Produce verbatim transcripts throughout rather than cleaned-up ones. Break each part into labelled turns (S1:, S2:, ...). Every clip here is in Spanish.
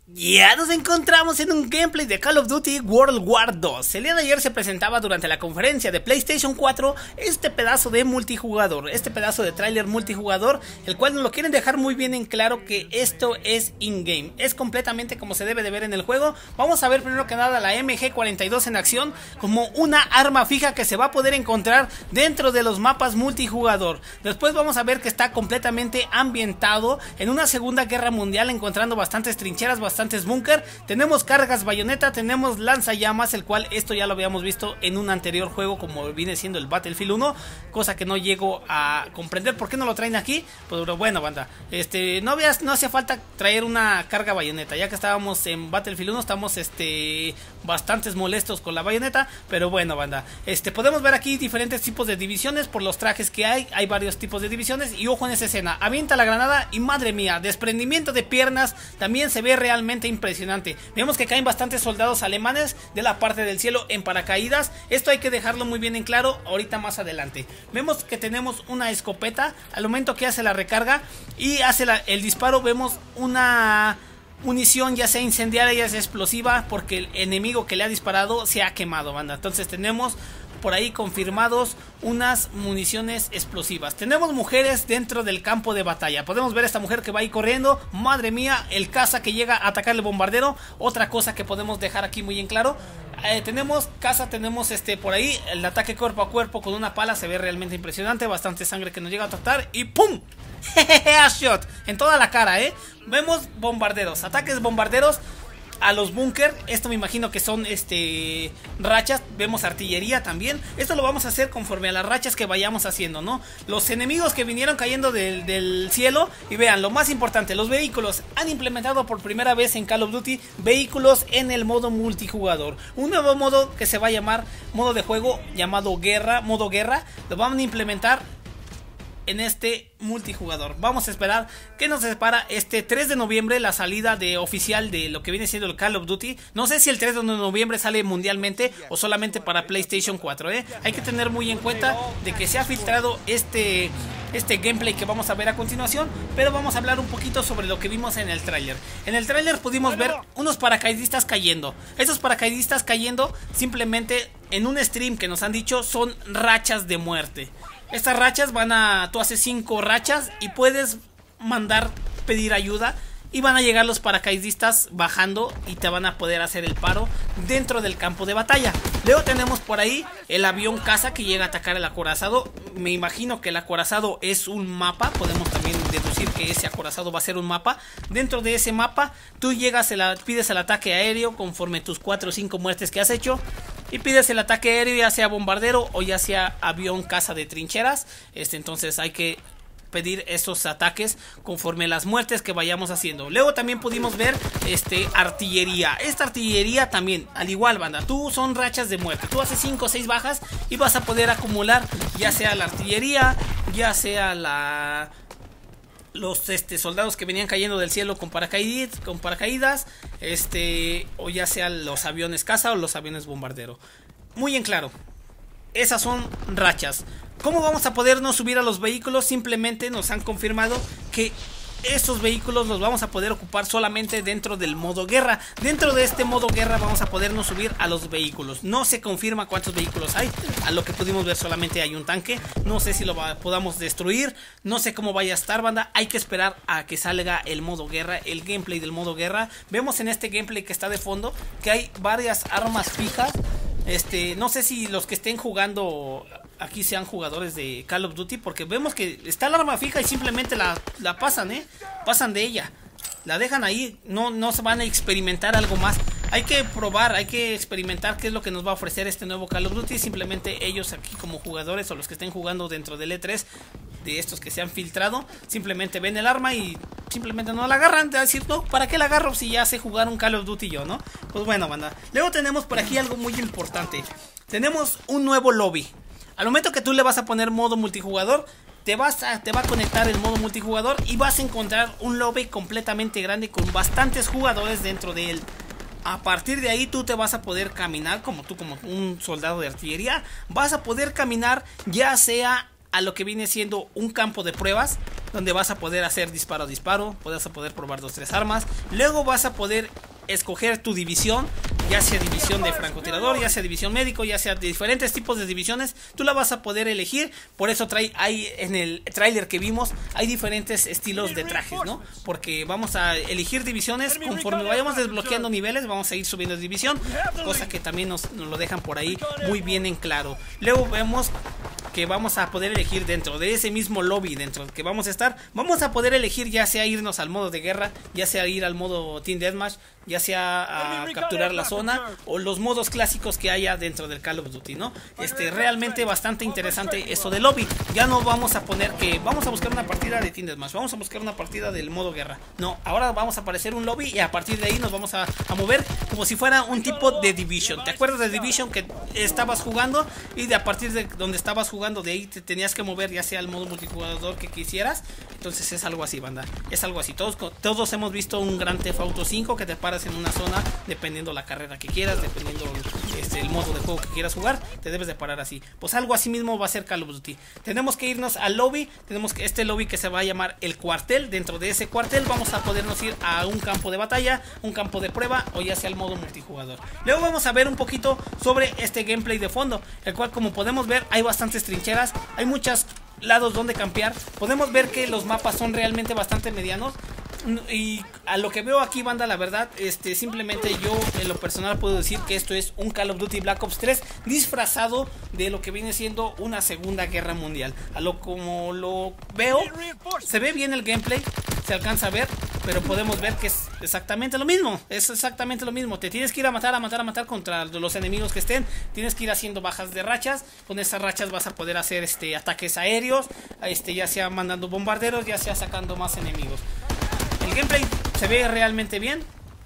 S1: Ya nos encontramos en un gameplay de Call of Duty World War dos. El día de ayer se presentaba durante la conferencia de PlayStation cuatro este pedazo de multijugador, este pedazo de tráiler multijugador, el cual nos lo quieren dejar muy bien en claro que esto es in-game, es completamente como se debe de ver en el juego. Vamos a ver primero que nada la M G cuarenta y dos en acción como una arma fija que se va a poder encontrar dentro de los mapas multijugador. Después vamos a ver que está completamente ambientado en una segunda guerra mundial, encontrando bastantes trincheras, bastantes búnker. Tenemos cargas bayoneta, tenemos lanzallamas, el cual esto ya lo habíamos visto en un anterior juego como viene siendo el Battlefield uno, cosa que no llego a comprender por qué no lo traen aquí. Pues bueno, banda, este no había, no hacía falta traer una carga bayoneta, ya que estábamos en Battlefield uno, estamos este bastantes molestos con la bayoneta, pero bueno, banda, este podemos ver aquí diferentes tipos de divisiones por los trajes que hay, hay varios tipos de divisiones y ojo en esa escena, avienta la granada y madre mía, desprendimiento de piernas, también se ve realmente impresionante. Vemos que caen bastantes soldados alemanes de la parte del cielo en paracaídas, esto hay que dejarlo muy bien en claro ahorita más adelante. Vemos que tenemos una escopeta, al momento que hace la recarga y hace la, el disparo, vemos una munición ya sea incendiaria, ya sea explosiva, porque el enemigo que le ha disparado se ha quemado, banda. Entonces tenemos por ahí confirmados unas municiones explosivas. Tenemos mujeres dentro del campo de batalla. Podemos ver a esta mujer que va ahí corriendo. Madre mía, el caza que llega a atacar el bombardero. Otra cosa que podemos dejar aquí muy en claro. Eh, tenemos caza, tenemos este por ahí el ataque cuerpo a cuerpo con una pala. Se ve realmente impresionante. Bastante sangre que nos llega a tratar. Y ¡pum! Shot en toda la cara, ¿eh? Vemos bombarderos, ataques bombarderos a los búnker. Esto me imagino que son este rachas. Vemos artillería también. Esto lo vamos a hacer conforme a las rachas que vayamos haciendo, ¿no? Los enemigos que vinieron cayendo del, del cielo. Y vean, lo más importante, los vehículos. Han implementado por primera vez en Call of Duty vehículos en el modo multijugador. Un nuevo modo que se va a llamar modo de juego llamado guerra, modo guerra. Lo van a implementar en este multijugador. Vamos a esperar que nos separa este tres de noviembre la salida de oficial de lo que viene siendo el Call of Duty. No sé si el tres de noviembre sale mundialmente o solamente para PlayStation cuatro, ¿eh? Hay que tener muy en cuenta de que se ha filtrado este este gameplay que vamos a ver a continuación, pero vamos a hablar un poquito sobre lo que vimos en el tráiler. En el tráiler pudimos ver unos paracaidistas cayendo. Esos paracaidistas cayendo simplemente en un stream que nos han dicho son rachas de muerte. Estas rachas van a... Tú haces cinco rachas y puedes mandar pedir ayuda y van a llegar los paracaidistas bajando y te van a poder hacer el paro dentro del campo de batalla. Luego tenemos por ahí el avión caza que llega a atacar el acorazado. Me imagino que el acorazado es un mapa. Podemos también deducir que ese acorazado va a ser un mapa. Dentro de ese mapa tú llegas, el, pides el ataque aéreo conforme tus cuatro o cinco muertes que has hecho. Y pides el ataque aéreo, ya sea bombardero o ya sea avión caza de trincheras. Este, entonces hay que pedir esos ataques conforme las muertes que vayamos haciendo. Luego también pudimos ver este artillería. Esta artillería también, al igual, banda, tú son rachas de muerte. Tú haces cinco o seis bajas y vas a poder acumular ya sea la artillería, ya sea la... los este, soldados que venían cayendo del cielo con paracaídas, con paracaídas, este, o ya sea los aviones caza o los aviones bombardero. Muy en claro, esas son rachas. ¿Cómo vamos a podernos subir a los vehículos? Simplemente nos han confirmado que estos vehículos los vamos a poder ocupar solamente dentro del modo guerra. Dentro de este modo guerra vamos a podernos subir a los vehículos. No se confirma cuántos vehículos hay. A lo que pudimos ver solamente hay un tanque. No sé si lo podamos destruir. No sé cómo vaya a estar, banda. Hay que esperar a que salga el modo guerra, el gameplay del modo guerra. Vemos en este gameplay que está de fondo que hay varias armas fijas. Este, no sé si los que estén jugando aquí sean jugadores de Call of Duty, porque vemos que está el arma fija y simplemente la, la pasan, ¿eh? Pasan de ella, la dejan ahí, no, no se van a experimentar algo más. Hay que probar, hay que experimentar qué es lo que nos va a ofrecer este nuevo Call of Duty. Simplemente ellos aquí como jugadores o los que estén jugando dentro del E tres, de estos que se han filtrado, simplemente ven el arma y simplemente no la agarran. Te va a decir, no, ¿para qué la agarro si ya sé jugar un Call of Duty yo, no? Pues bueno, banda. Luego tenemos por aquí algo muy importante. Tenemos un nuevo lobby. Al momento que tú le vas a poner modo multijugador, te, vas a, te va a conectar el modo multijugador y vas a encontrar un lobby completamente grande con bastantes jugadores dentro de él. A partir de ahí tú te vas a poder caminar como tú, como un soldado de artillería. Vas a poder caminar ya sea a lo que viene siendo un campo de pruebas, donde vas a poder hacer disparo a disparo, vas a poder probar dos tres armas, luego vas a poder escoger tu división, ya sea división de francotirador, ya sea división médico, ya sea de diferentes tipos de divisiones, tú la vas a poder elegir. Por eso trae, hay en el tráiler que vimos, hay diferentes estilos de trajes, ¿no? Porque vamos a elegir divisiones, conforme vayamos desbloqueando niveles, vamos a ir subiendo de división, cosa que también nos, nos lo dejan por ahí muy bien en claro. Luego vemos que vamos a poder elegir dentro de ese mismo lobby, dentro que vamos a estar, vamos a poder elegir ya sea irnos al modo de guerra, ya sea ir al modo Team Deathmatch, ya sea a capturar la zona, o los modos clásicos que haya dentro del Call of Duty, ¿no? Este, realmente bastante interesante eso del lobby. Ya no vamos a poner que vamos a buscar una partida de Team Deathmatch, vamos a buscar una partida del modo guerra. No, ahora vamos a aparecer un lobby y a partir de ahí nos vamos a, a mover como si fuera un tipo de Division. ¿Te acuerdas de Division que estabas jugando y de a partir de donde estabas jugando de ahí te tenías que mover ya sea al modo multijugador que quisieras? Entonces es algo así, banda, es algo así. Todos, todos hemos visto un Grand Theft Auto cinco que te paras en una zona dependiendo la carrera que quieras, dependiendo este, el modo de juego que quieras jugar, te debes de parar así. Pues algo así mismo va a ser Call of Duty. Tenemos que irnos al lobby, tenemos que este lobby que se va a llamar el cuartel. Dentro de ese cuartel vamos a podernos ir a un campo de batalla, un campo de prueba o ya sea el modo multijugador. Luego vamos a ver un poquito sobre este gameplay de fondo, el cual como podemos ver hay bastantes trincheras, hay muchos lados donde campear. Podemos ver que los mapas son realmente bastante medianos. Y a lo que veo aquí, banda, la verdad, este, simplemente yo en lo personal puedo decir que esto es un Call of Duty Black Ops tres disfrazado de lo que viene siendo una segunda guerra mundial. A lo como lo veo, se ve bien el gameplay, se alcanza a ver, pero podemos ver que es exactamente lo mismo, es exactamente lo mismo. Te tienes que ir a matar, a matar, a matar contra los enemigos que estén, tienes que ir haciendo bajas de rachas, con esas rachas vas a poder hacer este, ataques aéreos, este, ya sea mandando bombarderos, ya sea sacando más enemigos. El gameplay se ve realmente bien.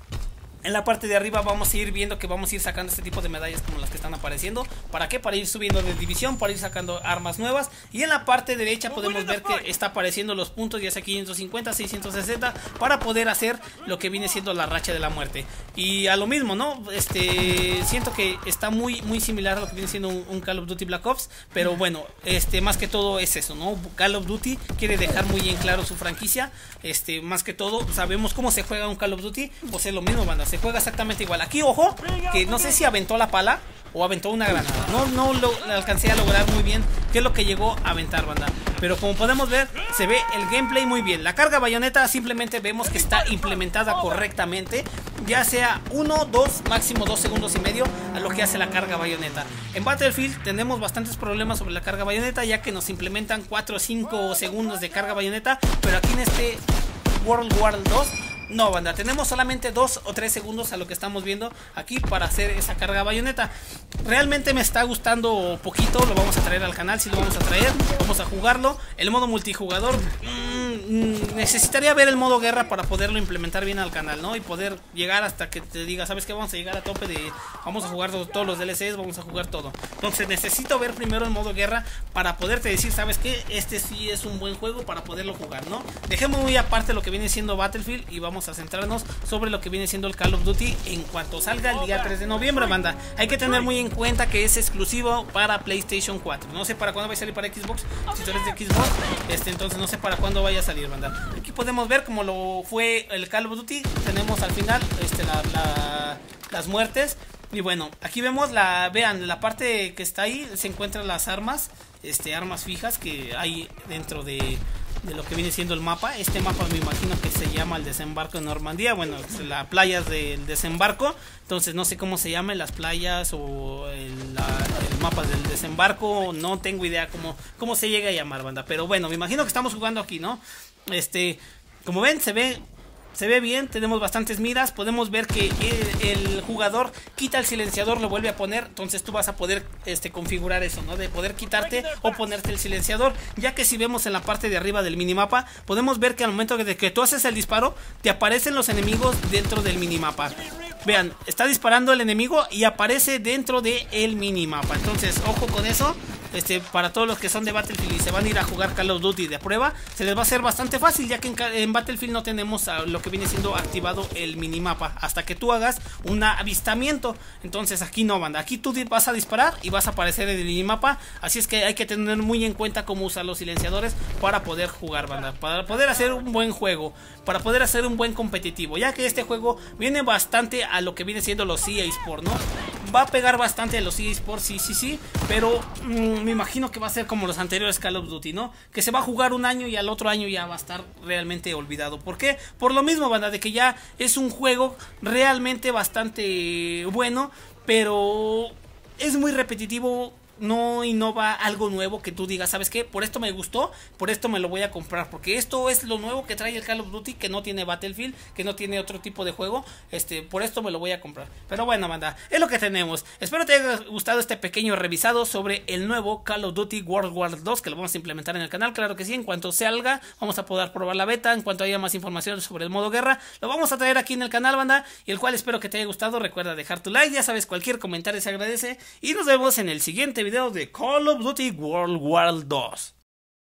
S1: En la parte de arriba vamos a ir viendo que vamos a ir sacando este tipo de medallas como las que están apareciendo. ¿Para qué? Para ir subiendo de división, para ir sacando armas nuevas. Y en la parte derecha podemos ver que está apareciendo los puntos, ya sea quinientos cincuenta, seiscientos sesenta, para poder hacer lo que viene siendo la racha de la muerte. Y a lo mismo, ¿no? Este, siento que está muy, muy similar a lo que viene siendo un, un Call of Duty Black Ops. Pero bueno, este, más que todo es eso, ¿no? Call of Duty quiere dejar muy en claro su franquicia. Este, más que todo, sabemos cómo se juega un Call of Duty. Pues es lo mismo, banda. Se juega exactamente igual. Aquí, ojo, que no sé si aventó la pala o aventó una granada. No, no lo alcancé a lograr muy bien qué es lo que llegó a aventar, banda. Pero como podemos ver, se ve el gameplay muy bien. La carga bayoneta simplemente vemos que está implementada correctamente. Ya sea uno, dos, máximo dos segundos y medio a lo que hace la carga bayoneta. En Battlefield tenemos bastantes problemas sobre la carga bayoneta, ya que nos implementan cuatro o cinco segundos de carga bayoneta. Pero aquí en este World War dos no, banda, tenemos solamente dos o tres segundos a lo que estamos viendo aquí para hacer esa carga bayoneta. Realmente me está gustando poquito, lo vamos a traer al canal, si sí lo vamos a traer, vamos a jugarlo. El modo multijugador, mmm, necesitaría ver el modo guerra para poderlo implementar bien al canal, ¿no? Y poder llegar hasta que te diga, ¿sabes qué? Vamos a llegar a tope de, vamos a jugar todos los D L Cs, vamos a jugar todo. Entonces necesito ver primero el modo guerra para poderte decir, ¿sabes qué? Este sí es un buen juego para poderlo jugar, ¿no? Dejemos muy aparte lo que viene siendo Battlefield y vamos a centrarnos sobre lo que viene siendo el Call of Duty en cuanto salga el día tres de noviembre, banda. Hay que tener muy en cuenta que es exclusivo para PlayStation cuatro. No sé para cuándo va a salir para Xbox. Si tú eres de Xbox, este, entonces no sé para cuándo vaya a salir, banda. Aquí podemos ver como lo fue el Call of Duty. Tenemos al final este, la, la, las muertes. Y bueno, aquí vemos la, vean, la parte que está ahí, se encuentran las armas, este, armas fijas que hay dentro de... de lo que viene siendo el mapa. Este mapa me imagino que se llama el desembarco de Normandía. Bueno, las playas del desembarco. Entonces no sé cómo se llaman las playas o el, la, el mapa del desembarco. No tengo idea cómo, cómo se llega a llamar, banda. Pero bueno, me imagino que estamos jugando aquí, ¿no? Este, como ven, se ve... Se ve bien, tenemos bastantes miras. Podemos ver que el, el jugador quita el silenciador, lo vuelve a poner. Entonces tú vas a poder este, configurar eso, ¿no? De poder quitarte o ponerte el silenciador. Ya que si vemos en la parte de arriba del minimapa, podemos ver que al momento de que tú haces el disparo, te aparecen los enemigos dentro del minimapa. Vean, está disparando el enemigo y aparece dentro del minimapa. Entonces, ojo con eso. este, para todos los que son de Battlefield y se van a ir a jugar Call of Duty de prueba, se les va a hacer bastante fácil, ya que en, en Battlefield no tenemos uh, lo que viene siendo activado el minimapa hasta que tú hagas un avistamiento. Entonces aquí no, banda, aquí tú vas a disparar y vas a aparecer en el minimapa, así es que hay que tener muy en cuenta cómo usar los silenciadores para poder jugar, banda, para poder hacer un buen juego, para poder hacer un buen competitivo, ya que este juego viene bastante a lo que viene siendo los E A Sports, ¿no? Va a pegar bastante a los E A Sports, sí, sí, sí, pero mmm, me imagino que va a ser como los anteriores Call of Duty, ¿no? Que se va a jugar un año y al otro año ya va a estar realmente olvidado. ¿Por qué? Por lo mismo, banda, de que ya es un juego realmente bastante bueno, pero es muy repetitivo. No innova algo nuevo que tú digas, ¿sabes qué? Por esto me gustó, por esto me lo voy a comprar, porque esto es lo nuevo que trae el Call of Duty, que no tiene Battlefield, que no tiene otro tipo de juego, este, por esto me lo voy a comprar. Pero bueno, banda, es lo que tenemos. Espero te haya gustado este pequeño revisado sobre el nuevo Call of Duty World War dos, que lo vamos a implementar en el canal, claro que sí. En cuanto salga, vamos a poder probar la beta, en cuanto haya más información sobre el modo guerra, lo vamos a traer aquí en el canal, banda, y el cual espero que te haya gustado. Recuerda dejar tu like, ya sabes, cualquier comentario se agradece, y nos vemos en el siguiente video de Call of Duty World War dos.